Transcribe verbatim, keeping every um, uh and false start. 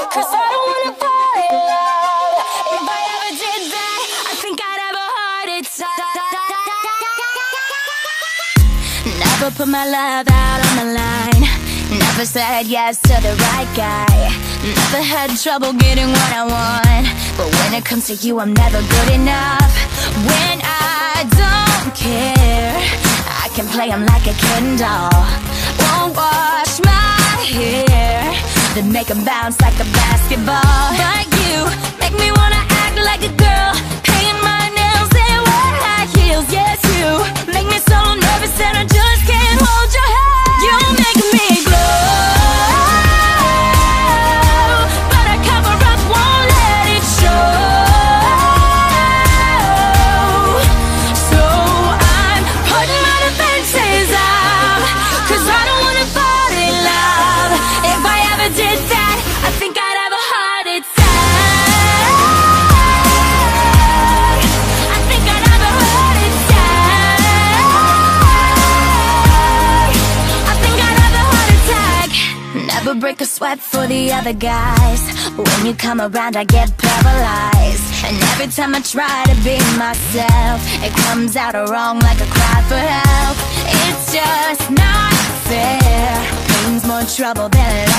'cause I don't wanna fall in love. If I ever did that, I think I'd have a heart attack. Never put my love out on the line. Never said yes to the right guy. Never had trouble getting what I want. But when it comes to you, I'm never good enough. When I don't care, I can play him like a Ken doll. Won't wash my hair, then make him bounce like a basketball. But you make me wanna act like a girl, paint my nails and wear high heels. Yes, you make me so nervous that I just can't hold your hand. You make me glow, but I cover up, won't let it show. So I'm putting my defenses up, 'cause I don't wanna fall in love. If I ever did that, I think I'd have a heart attack. I think I'd have a heart attack. I think I'd have a heart attack. Never break a sweat for the other guys. When you come around, I get paralyzed. And every time I try to be myself, it comes out wrong like a cry for help. It's just not fair. Pain's more trouble than